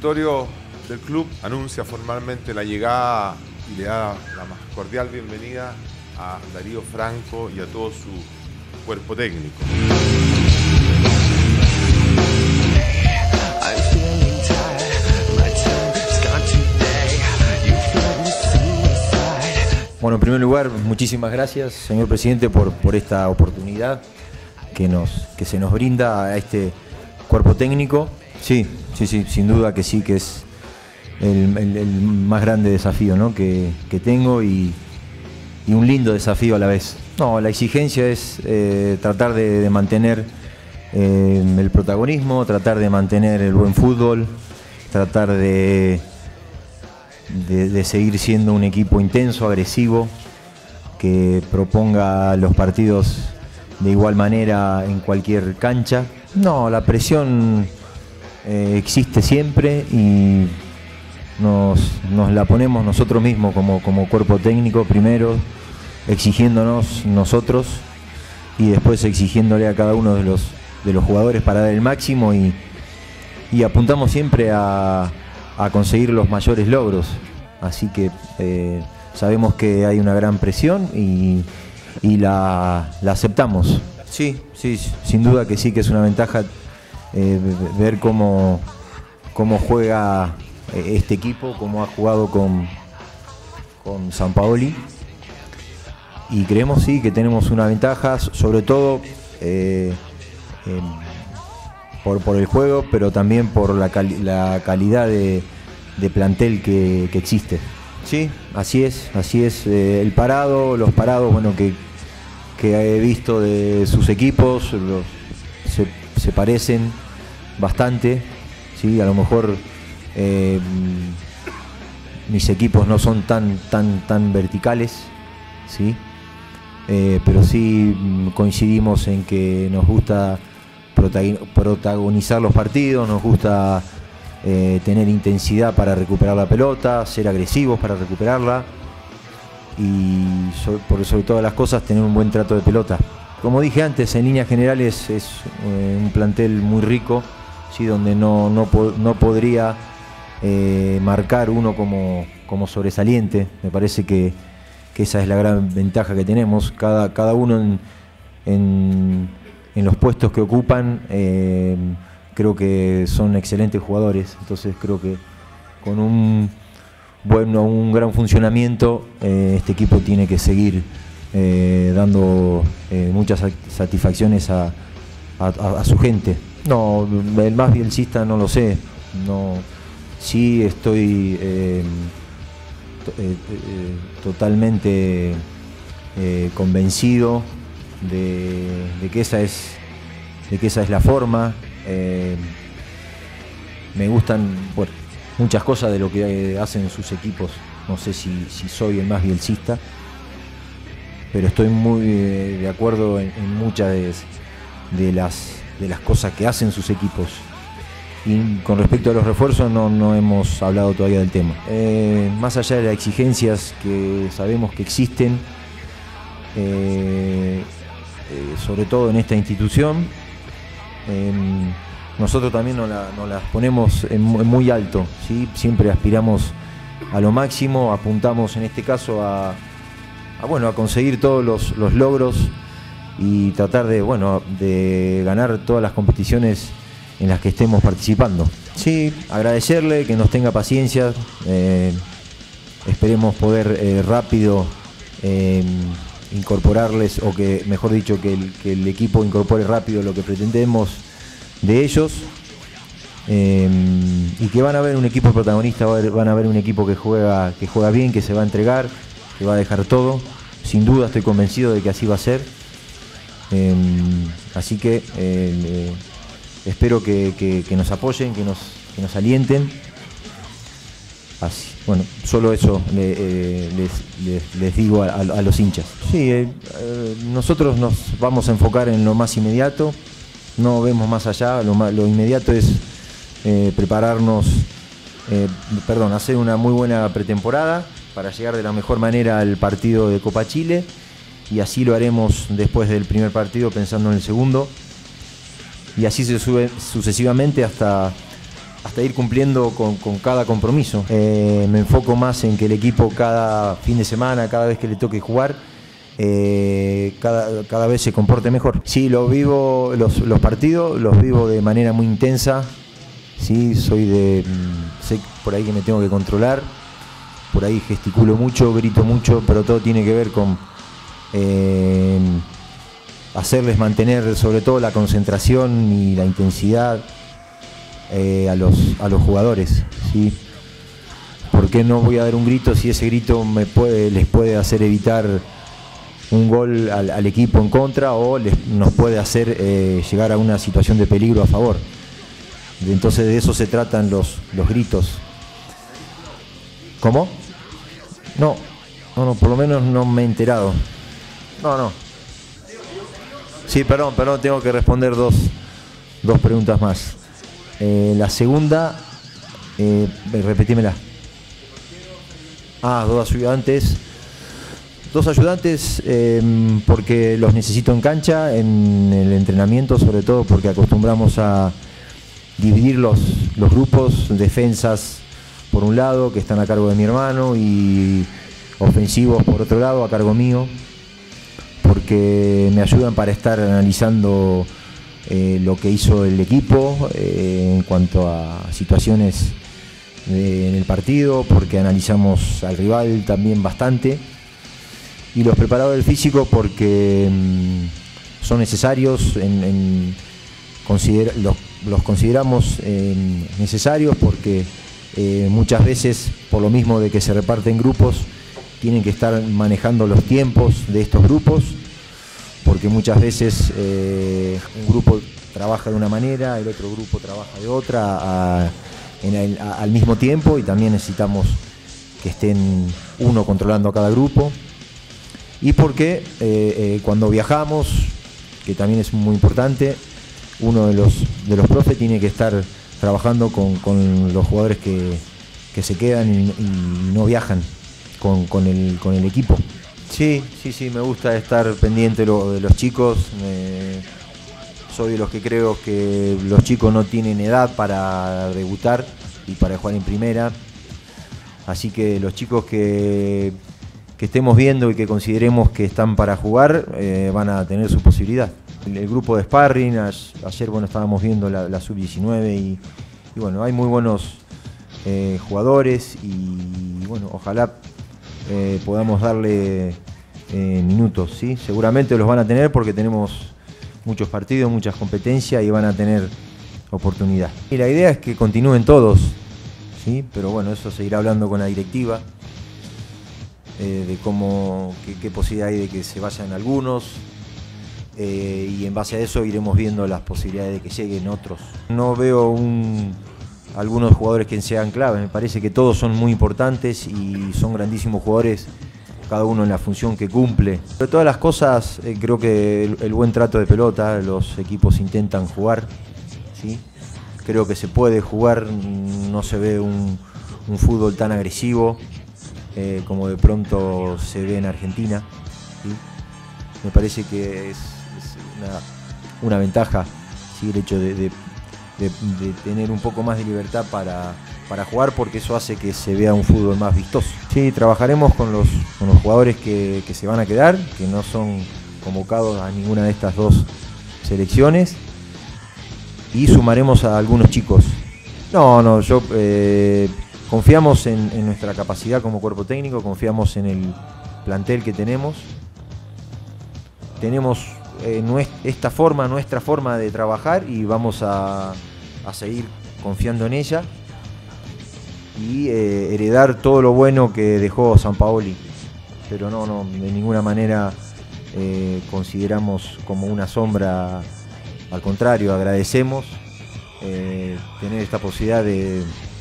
directorio del club anuncia formalmente la llegada y le da la más cordial bienvenida a Darío Franco y a todo su cuerpo técnico. Bueno, en primer lugar, muchísimas gracias, señor presidente, por esta oportunidad que se nos brinda a este cuerpo técnico. Sí, sin duda que sí, que es el más grande desafío, ¿no?, que tengo y un lindo desafío a la vez. No, la exigencia es tratar de mantener el protagonismo, tratar de mantener el buen fútbol, tratar de seguir siendo un equipo intenso, agresivo, que proponga los partidos de igual manera en cualquier cancha. No, la presión existe siempre y nos la ponemos nosotros mismos como cuerpo técnico, primero exigiéndonos nosotros y después exigiéndole a cada uno de los jugadores para dar el máximo y apuntamos siempre a conseguir los mayores logros. Así que sabemos que hay una gran presión y la aceptamos. Sí, sin duda que sí, que es una ventaja ver cómo juega este equipo, cómo ha jugado con Sampaoli, y creemos sí que tenemos una ventaja, sobre todo por el juego, pero también por la calidad de plantel que existe. Sí, así es, los parados, bueno, que he visto de sus equipos, se parecen bastante, ¿sí? A lo mejor mis equipos no son tan verticales, ¿sí? Pero sí coincidimos en que nos gusta protagonizar los partidos, nos gusta tener intensidad para recuperar la pelota, ser agresivos para recuperarla y sobre todas las cosas tener un buen trato de pelota. Como dije antes, en líneas generales es un plantel muy rico, ¿sí?, donde no podría marcar uno como sobresaliente. Me parece que esa es la gran ventaja que tenemos. Cada uno en los puestos que ocupan creo que son excelentes jugadores, entonces creo que con un gran funcionamiento este equipo tiene que seguir dando muchas satisfacciones a su gente. No, el más bielcista no lo sé, no, sí estoy totalmente convencido de que esa es la forma. Me gustan muchas cosas de lo que hacen sus equipos. No sé si soy el más bielcista, pero estoy muy de acuerdo en muchas de las cosas que hacen sus equipos. Y con respecto a los refuerzos no hemos hablado todavía del tema. Más allá de las exigencias que sabemos que existen, sobre todo en esta institución, nosotros también nos las ponemos en muy alto, ¿sí? Siempre aspiramos a lo máximo, apuntamos en este caso a conseguir todos los logros y tratar de ganar todas las competiciones en las que estemos participando. Sí, agradecerle que nos tenga paciencia, esperemos poder rápido incorporarles, o que, mejor dicho, que el equipo incorpore rápido lo que pretendemos de ellos, y que van a ver un equipo protagonista, van a ver un equipo que juega bien, que se va a entregar, que va a dejar todo. Sin duda estoy convencido de que así va a ser, así que espero que nos apoyen, que nos alienten. Así, bueno, solo eso les digo a los hinchas. Sí, nosotros nos vamos a enfocar en lo más inmediato, no vemos más allá. Lo inmediato es hacer una muy buena pretemporada para llegar de la mejor manera al partido de Copa Chile, y así lo haremos después del primer partido, pensando en el segundo, y así se sube sucesivamente hasta hasta ir cumpliendo con cada compromiso. Me enfoco más en que el equipo cada fin de semana, cada vez que le toque jugar, cada vez se comporte mejor. Sí, lo vivo, los partidos los vivo de manera muy intensa. Sí, sé por ahí que me tengo que controlar, por ahí gesticulo mucho, grito mucho, pero todo tiene que ver con hacerles mantener sobre todo la concentración y la intensidad a los jugadores, ¿sí? ¿Por qué no voy a dar un grito si ese grito les puede hacer evitar un gol al equipo en contra o nos puede hacer llegar a una situación de peligro a favor? Entonces de eso se tratan los gritos. ¿Cómo? No, por lo menos no me he enterado. No. Sí, perdón, tengo que responder dos preguntas más. La segunda, repetímela. Dos ayudantes. Dos ayudantes porque los necesito en cancha, en el entrenamiento, sobre todo porque acostumbramos a dividir los grupos, defensas por un lado, que están a cargo de mi hermano, y ofensivos por otro lado, a cargo mío, porque me ayudan para estar analizando lo que hizo el equipo en cuanto a situaciones en el partido, porque analizamos al rival también bastante, y los preparadores físicos porque son necesarios, los consideramos necesarios porque muchas veces, por lo mismo de que se reparten grupos, tienen que estar manejando los tiempos de estos grupos, porque muchas veces un grupo trabaja de una manera, el otro grupo trabaja de otra al mismo tiempo, y también necesitamos que estén uno controlando a cada grupo. Y porque cuando viajamos, que también es muy importante, uno de los profes tiene que estar trabajando con los jugadores que se quedan y no viajan con el equipo. Sí, me gusta estar pendiente de los chicos. Soy de los que creo que los chicos no tienen edad para debutar y para jugar en primera. Así que los chicos que estemos viendo y que consideremos que están para jugar van a tener su posibilidad. El grupo de sparring, ayer estábamos viendo la sub-19 y bueno, hay muy buenos jugadores y bueno, ojalá podamos darle minutos, ¿sí? Seguramente los van a tener porque tenemos muchos partidos, muchas competencias y van a tener oportunidad. Y la idea es que continúen todos, ¿sí? Pero bueno, eso se irá hablando con la directiva, de qué posibilidad hay de que se vayan algunos, y en base a eso iremos viendo las posibilidades de que lleguen otros. No veo algunos jugadores que sean claves, me parece que todos son muy importantes y son grandísimos jugadores, cada uno en la función que cumple. De todas las cosas, creo que el buen trato de pelota, los equipos intentan jugar, ¿sí? Creo que se puede jugar, no se ve un fútbol tan agresivo como de pronto se ve en Argentina, ¿sí? Me parece que es una ventaja, ¿sí? El hecho de tener un poco más de libertad para jugar, porque eso hace que se vea un fútbol más vistoso. Sí, trabajaremos con los jugadores que se van a quedar, que no son convocados a ninguna de estas dos selecciones, y sumaremos a algunos chicos. Confiamos en nuestra capacidad como cuerpo técnico, confiamos en el plantel que tenemos. Tenemos nuestra forma de trabajar y vamos a seguir confiando en ella y heredar todo lo bueno que dejó Sampaoli. Pero no, de ninguna manera consideramos como una sombra, al contrario, agradecemos tener esta posibilidad de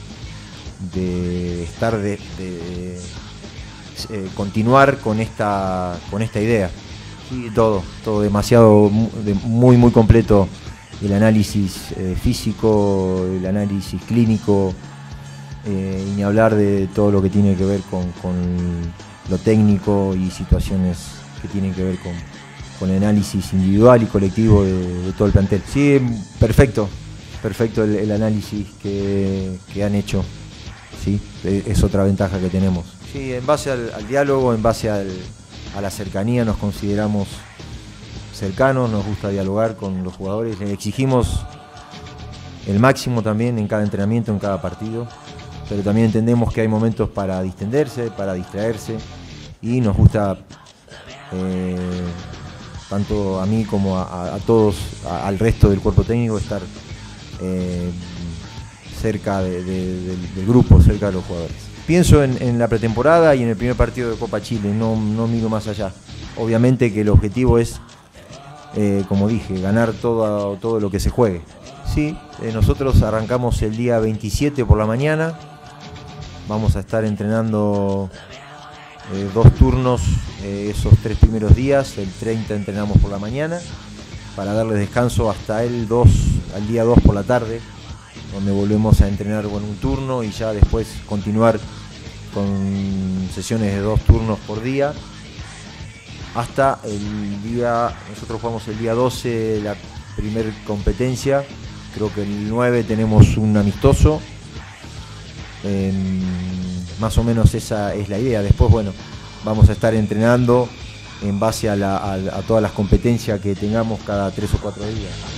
continuar con esta idea. Sí, todo demasiado, muy completo, el análisis físico, el análisis clínico, y ni hablar de todo lo que tiene que ver con lo técnico y situaciones que tienen que ver con el análisis individual y colectivo de todo el plantel. Sí, perfecto, perfecto el análisis que han hecho. ¿Sí? Es otra ventaja que tenemos. Sí, en base al diálogo, en base a la cercanía, nos consideramos cercanos, nos gusta dialogar con los jugadores, les exigimos el máximo también en cada entrenamiento, en cada partido, pero también entendemos que hay momentos para distenderse, para distraerse, y nos gusta, tanto a mí como a todos, al resto del cuerpo técnico, estar cerca del grupo, cerca de los jugadores. Pienso en la pretemporada y en el primer partido de Copa Chile, no miro más allá. Obviamente que el objetivo es, como dije, ganar todo lo que se juegue. Sí, nosotros arrancamos el día 27 por la mañana, vamos a estar entrenando 2 turnos esos 3 primeros días, el 30 entrenamos por la mañana, para darles descanso hasta al día 2 por la tarde, donde volvemos a entrenar con un turno y ya después continuar con sesiones de 2 turnos por día, hasta nosotros jugamos el día 12 la primer competencia, creo que el 9 tenemos un amistoso, más o menos esa es la idea. Después, bueno, vamos a estar entrenando en base a todas las competencias que tengamos cada 3 o 4 días.